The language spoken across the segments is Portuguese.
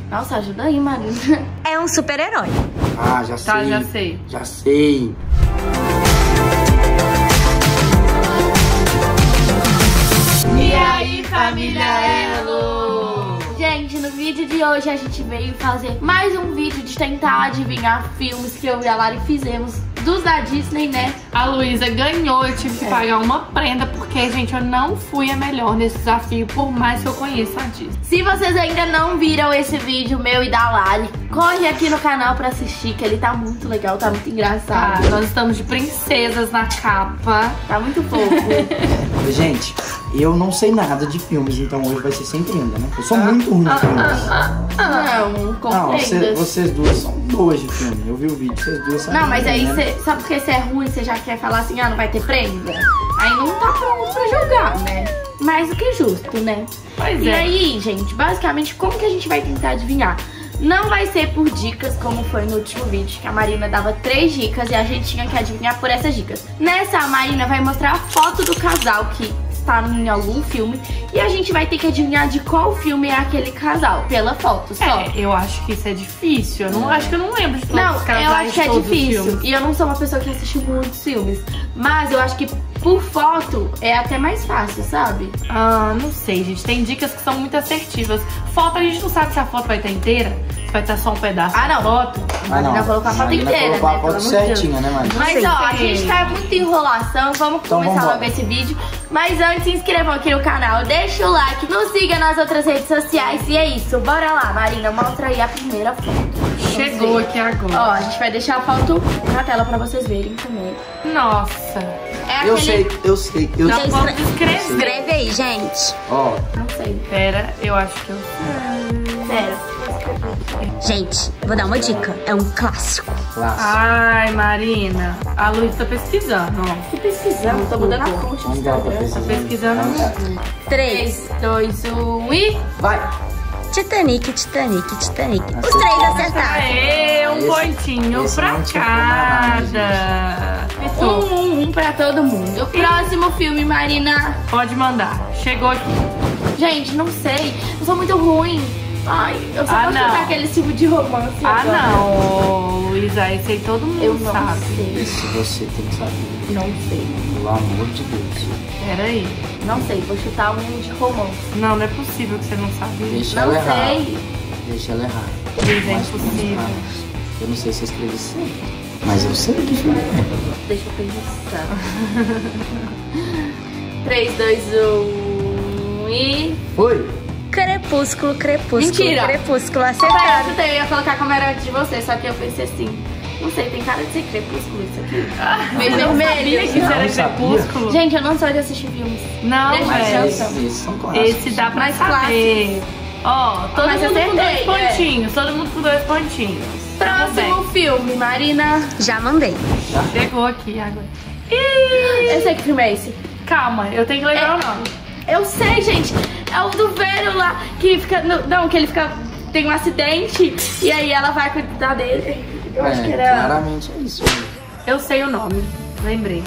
Nossa, ajuda aí, Marina. É um super-herói. Ah, já sei. Tá, já sei. Já sei. E aí, família Elo? Gente, no vídeo de hoje a gente veio fazer mais um vídeo de tentar adivinhar filmes que eu e a Lari fizemos dos da Disney, né? A Luísa ganhou, eu tive que pagar uma prenda porque, gente, eu não fui a melhor nesse desafio, por mais que eu conheça a Disney. Se vocês ainda não viram esse vídeo meu e da Lari, corre aqui no canal pra assistir, que ele tá muito legal, tá muito engraçado. Nós estamos de princesas na capa. Tá muito fofo. Gente, eu não sei nada de filmes, então hoje vai ser sem prenda, né? Eu sou muito ruim de filmes. Não, com Não, prendas. vocês duas são boas de filme. Eu vi o vídeo, vocês duas sabem. Não, mas aí né? você sabe porque você é ruim, você já quer falar assim, ah, não vai ter prenda? Aí não tá pronto pra jogar, né? Mais do que justo, né? Pois E é. aí, gente, basicamente, como que a gente vai tentar adivinhar? Não vai ser por dicas, como foi no último vídeo, que a Marina dava 3 dicas e a gente tinha que adivinhar por essas dicas. Nessa, a Marina vai mostrar a foto do casal que está em algum filme e a gente vai ter que adivinhar de qual filme é aquele casal, pela foto só. Eu acho que isso é difícil. Eu não acho que eu não lembro de todos Não, os casais, eu acho que é todos os difícil. filmes. E eu não sou uma pessoa que assiste muitos filmes. Mas eu acho que por foto é até mais fácil, sabe? Ah, não sei, gente. Tem dicas que são muito assertivas. Foto, a gente não sabe se a foto vai estar inteira, se vai estar só um pedaço Ah, da não. foto. A Marina colocou a foto Marina inteira, colocou né? a foto Pelo amor de Deus. certinha, né, Marina? Mas ó, a gente tá muito enrolação, vamos Então, começar vambora. logo esse vídeo. Mas antes, se inscrevam aqui no canal, deixa o like, nos siga nas outras redes sociais. E é isso, bora lá, Marina, mostra aí a primeira foto. Chegou Vamos ver. aqui agora. Ó, a gente vai deixar a foto na tela pra vocês verem também. Nossa. É Eu aquele... sei. Eu Já sei. vamos escrever. Escreve aí, gente. Ó, Não sei, Pera, eu acho que eu sei. sério. Gente, vou dar uma dica. É um clássico. clássico. Ai, Marina. A Luísa tá pesquisando, ó. Tô pesquisando, tô mudando a fonte do Vamos lá pra Instagram. pesquisar. Pesquisando. 3. 3, 2, 1 e... Vai. Titanic. Os 3 acertaram. Aê, um Esse- pontinho esse pra não tinha como errar, cada. Fechou. Um pra todo mundo. Próximo filme, Marina. Pode mandar. Chegou aqui. Gente, não sei. Eu sou muito ruim. Ai, eu só Ah, posso não. jogar aquele filme de romance Ah, agora. não, Luísa, esse aí todo mundo Eu não sabe. sei. Esse você tem que saber. Não sei. Pelo amor de Deus. Pera aí. Não sei. Vou chutar um de romance. Não, não é possível que você não sabe. Deixa Não ela errar. sei. Deixa ela errar. Luísa, é Mais ou menos impossível. mais. Eu não sei se eu escrevi certo, mas eu sei que filme é. Deixa eu pensar. 3, 2, 1 e... Foi. Crepúsculo. Mentira. Crepúsculo, Eu acertaram. chutei, eu ia colocar como era antes de você, só que eu pensei assim... Não sei, tem cara de ser crepúsculo isso aqui. Meio Eu não sabia vermelho. que isso era Não sabia. crepúsculo. Gente, eu não sou de assistir filmes. Não, Deixa mas eu Esses são clássicos. esse dá pra Mais saber. Ó, todo Mas mundo com acertei, 2 pontinhos. Todo mundo com 2 pontinhos. Tamo bem. Próximo filme, Marina. Já mandei. Chegou aqui agora. Ih, Eu sei que filme é esse. calma, eu tenho que lembrar o nome. Eu sei, gente. É o do velho lá que fica... Não, que ele fica... Tem um acidente e aí ela vai cuidar dele. Eu acho que era... Claramente é isso. Eu sei o nome. Lembrei.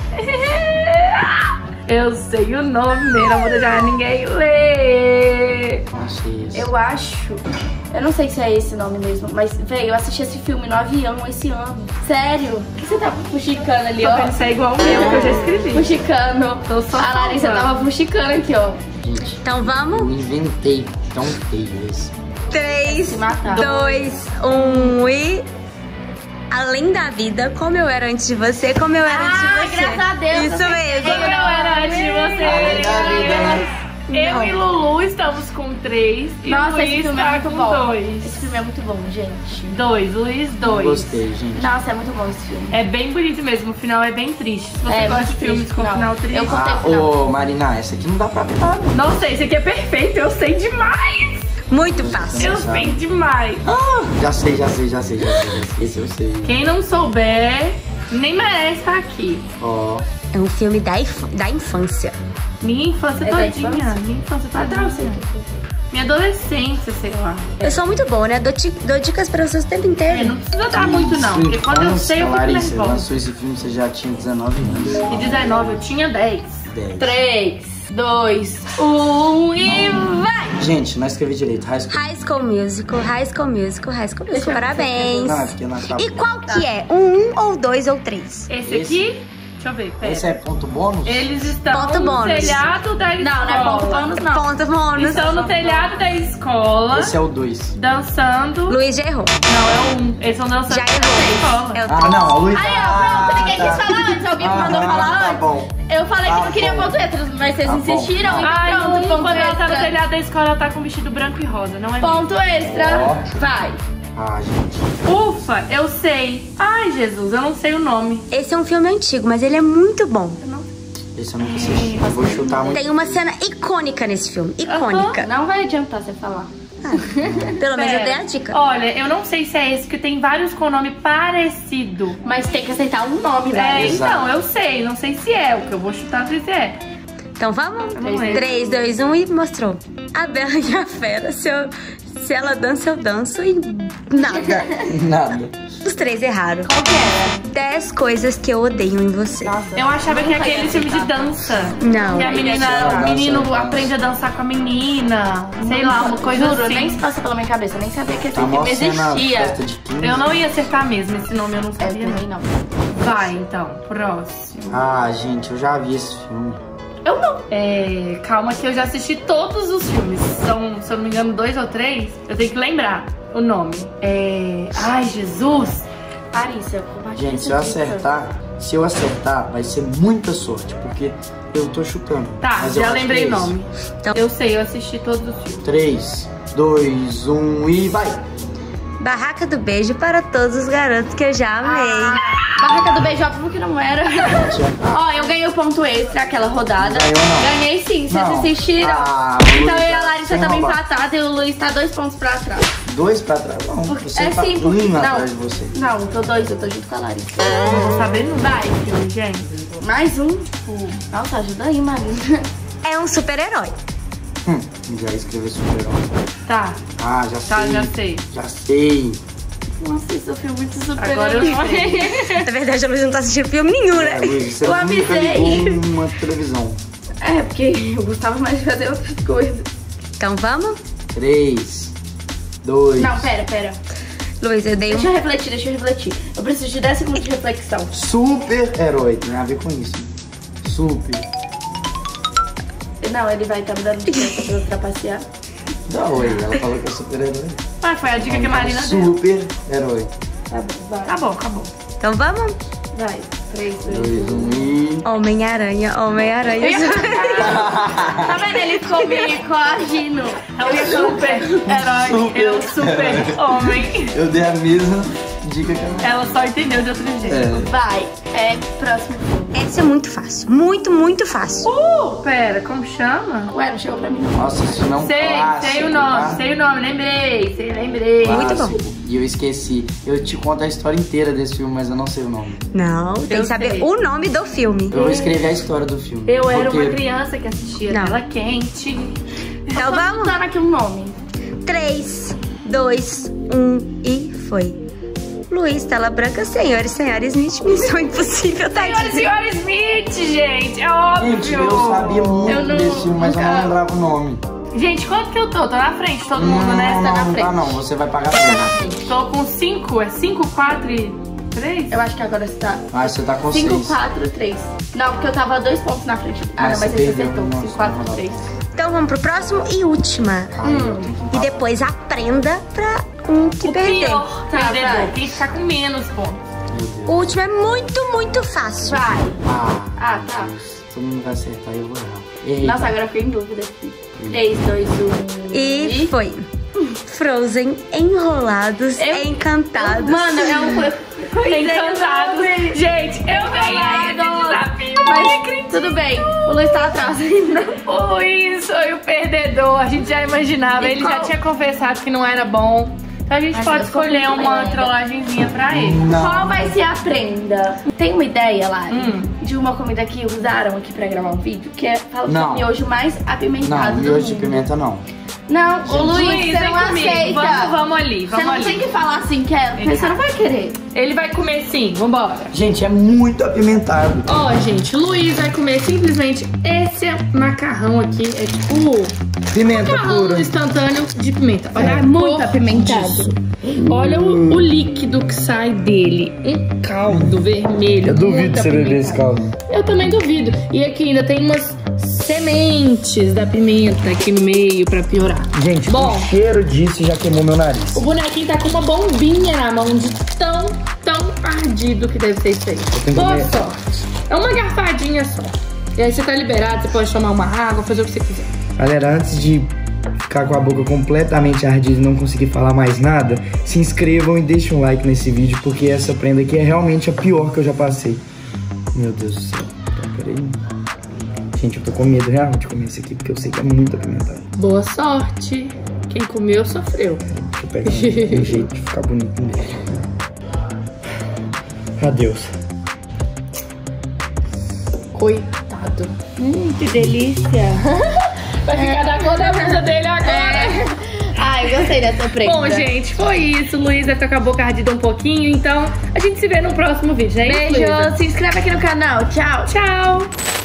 Eu sei o nome, não vou deixar ninguém ler. Achei isso. Eu acho... Eu não sei se é esse nome mesmo, mas, velho, eu assisti esse filme no avião esse ano. Sério? O que você tá fuxicando ali, Tô ó? pensando igual o meu, que eu já escrevi. Fuxicando. Tô só A Larissa salvando. tava fuxicando aqui, ó. Gente, Então eu vamos? inventei tão feio esse. 3, Se matar. 2, 1 e... Além da vida, como eu era antes de você, como eu era antes de você. graças a Deus. Isso mesmo. Como eu era antes de você. Além da vida, né? Eu e Lulu estamos com 3 e Nossa, esse Luiz filme é tá muito com bom. 2. Esse filme é muito bom, gente. 2, Luiz 2. Gostei, gente. Nossa, é muito bom esse filme. É bem bonito mesmo, o final é bem triste. Se você gosta muito de filmes triste, com não. final triste. Eu contei o Ah, final. ô Marina, essa aqui não dá pra ver nada. Não sei, esse aqui é perfeito, eu sei demais. Muito fácil. Eu sei demais. Já sei. Esse eu sei. Quem não souber, nem merece estar aqui. Ó, É um filme da infância. Minha infância É da todinha. infância? Minha infância Ah, tá, eu sei. todinha. Minha adolescência, sei lá. Eu sou muito boa, né? Dou dicas pra vocês o tempo inteiro. Não precisa dar muito não, porque quando eu sei eu fico Larissa, nervosa. lançou esse filme, você já tinha 19 anos. E 19, eu tinha 10. 10. 3, 2, 1 e vai! Gente, não escrevi direito. High School. High School Musical, High School Musical, High School Musical. Parabéns. Não, é porque não acaba. E qual que é? Um ou dois ou três? Esse aqui, deixa eu ver, pera. Esse é ponto bônus? Eles estão Ponto no bônus. telhado da escola. Não, não é ponto bônus, não. Ponto bônus. Estão no telhado da escola, Esse é o 2. dançando. Luiz já errou. Não, é um. Eles estão dançando Já na errou. escola. É o Ah, não, a Luiz. Aí, ó, pronto, ninguém quis falar antes. Alguém mandou falar Tá antes. bom. Eu falei que Tá não queria bom. ponto extra, mas vocês Tá bom. insistiram. Então Ai, pronto, ponto quando ela tá no extra. telhado da escola, ela tá com vestido branco e rosa, não é? Ponto extra. Ótimo. Vai. Ah, gente. Ufa, eu sei. Ai, Jesus, eu não sei o nome. Esse é um filme antigo, mas ele é muito bom. Esse eu nunca assisti. Eu vou chutar muito. Tem uma cena icônica nesse filme. Icônica. Não vai adiantar você falar. Pelo menos eu Pera. dei a dica. Olha, eu não sei se é esse, que tem vários com nome parecido. Mas tem que aceitar um nome, É, né? Exato. então, eu sei, não sei se é. O que eu vou chutar, não sei se é. Então vamos? Vamos ver. 3, 2, 1 e mostrou. A Bela e a Fera. Se ela dança, eu danço e nada. Nada. Os três erraram. Qual que era? 10 coisas que eu odeio em você. Nossa. Eu achava que Nunca aquele ia filme de aceitar. dança. Não. Que a menina, Dança, o menino dança. aprende a dançar com a menina. Sei lá, uma coisa Juro, assim. nem se passa pela minha cabeça. Nem sabia que esse Tá filme mostrando existia. festa de 15. Eu não ia acertar mesmo, esse nome eu não É, sabia. também não. Vai, então, próximo. Ah, gente, eu já vi esse filme. Eu não. Calma que eu já assisti todos os filmes. São, se eu não me engano, 2 ou 3. Eu tenho que lembrar o nome. Ai, Jesus. Arícia, compartilha Gente, se eu acertar, vai ser muita sorte, porque eu tô chutando. Tá, Mas eu já acho que lembrei é o nome. Então- Eu sei, eu assisti todos os filmes. 3, 2, 1 e vai! Barraca do Beijo para todos os garotos que eu já amei. Barraca do Beijo, óbvio que não era. Ó, eu ganhei o ponto extra aquela rodada. Ganhou, não. Ganhei sim, vocês Não. assistiram. Ah, Então Luísa, eu e a Larissa sem estamos roubar. empatados e o Luiz tá 2 pontos pra trás. 2 pra trás? Não, você tá sim, um não. atrás de você. Não, eu tô 2, eu tô junto com a Larissa. Não vou saber não. Vai. Filme, gente. Mais um. Nossa, ajuda aí, Marina. É um super-herói. Já escreveu super-herói. Tá, Ah, já tá, sei. já sei. Já sei. Nossa, esse filme muito super. Agora eu sei. Na verdade, a Luísa não tá assistindo filme nenhum, né? Luiz, você Eu nunca avisei. ligou uma televisão. É, porque eu gostava mais de fazer outras coisas. Então vamos? 3, 2... Não, pera. Luísa, eu dei Deixa um... eu refletir. Eu preciso de 10 segundos de reflexão. Super-herói, tem a ver com isso. Super. Não, ele vai estar me dando dica pra eu trapacear. Da oi, ela falou que é super-herói. Ah, foi a dica que a Marina deu. Super-herói. Tá bom, vai. Acabou. Então vamos? Vai. 3, 2, 2, 1 e... Homem-Aranha, Homem-Aranha. Tá vendo? Ele ficou me coagindo. É o super-herói. É o super-homem. Eu dei a mesma dica que ela. Ela só entendeu de outro jeito. Vai. Próximo filme. Esse é muito fácil. Muito, muito fácil. Pera, como chama? Ué, não chegou pra mim. Nossa, isso não é um clássico, Sei o nome, tá? lembrei. Muito Clássico. bom. E eu esqueci. Eu te conto a história inteira desse filme, mas eu não sei o nome. Não, tem Eu que saber sei. o nome do filme. Eu vou escrever a história do filme. Eu era uma Roteiro. criança que assistia Não. Tela Quente. Então vamos? Tá naquele nome. 3, 2, 1 e foi. Luiz, tela branca, senhor e senhora Smith, Missão Impossível, Senhora e tadinho. senhora Smith, gente, é óbvio. Gente, eu sabia muito Eu não- desse filme, mas eu não lembrava o nome. Gente, quanto que eu tô? Tô na frente, todo mundo, né? Não, Tá na não frente. tá não, você vai pagar pena. Tô com 5, é 5, 4 e 3? Eu acho que agora você tá. Ah, você tá com 5, 6. 4, 3. Não, porque eu tava 2 pontos na frente. Ah, Mas não, mas você você perdeu, acertou. nossa, 5, 4, não. 3. Então vamos pro próximo e última. Ai, eu tenho que E empatar. depois aprenda pra que O perder. pior Tá, perdedor, vai. tem que ficar com menos pontos. Meu Deus. O último é muito, muito fácil. Vai. Ah, Tá. todo mundo vai acertar e eu vou errar. Errei. Nossa, agora eu fiquei em dúvida aqui. 3, 2, 1. E foi. Frozen, Enrolados, Encantados. Mano, é um. Encantados. Gente, eu ganhei esse desafio. Mas tudo bem. O Luiz tá atrás ainda. O Luiz foi o perdedor, a gente já imaginava. E Ele já qual- tinha confessado que não era bom. Então a gente Mas pode eu sou escolher muito uma melhor. trollagenzinha pra ele. Não. Qual vai ser a prenda? Tem uma ideia, Lari, Hum. de uma comida que usaram aqui pra gravar um vídeo? Que é fala que é Não. o miojo mais apimentado Não, do miojo de mundo. pimenta não. Não, ô Luiz, você não aceita. Vamos ali, Você não tem que falar assim, quero, porque você não vai querer. Ele vai comer sim, vambora. Gente, é muito apimentado. Ó, gente, Luiz vai comer simplesmente esse macarrão aqui. É tipo Pimenta macarrão pura. instantâneo de pimenta. Olha É a muito cor apimentado. disso. Olha o líquido que sai dele. Um caldo vermelho. Eu duvido muito você beber apimentado. esse caldo. Eu também duvido. E aqui ainda tem umas sementes da pimenta aqui no meio pra piorar. Gente, Bom, o cheiro disso já queimou meu nariz. o bonequinho tá com uma bombinha na mão de tão ardido que deve ser isso aí. tenho Boa medo. sorte. É uma garfadinha só. E aí você tá liberado, você pode tomar uma água, fazer o que você quiser. Galera, antes de ficar com a boca completamente ardida e não conseguir falar mais nada, se inscrevam e deixem um like nesse vídeo, porque essa prenda aqui é realmente a pior que eu já passei. Meu Deus do céu. Então, peraí. Gente, eu tô com medo real de comer isso aqui, porque eu sei que é muito apimentado. Boa sorte. Quem comeu, sofreu. Deixa eu pegar um jeito de ficar bonito mesmo. Adeus. Coitado. Que delícia. Vai ficar da cor da blusa dele agora. Ai, eu gostei dessa prenda. Bom, gente, foi isso. Luísa tá com a boca ardida um pouquinho, então a gente se vê no próximo vídeo. É isso, Beijo, Luísa? se inscreve aqui no canal. Tchau. Tchau.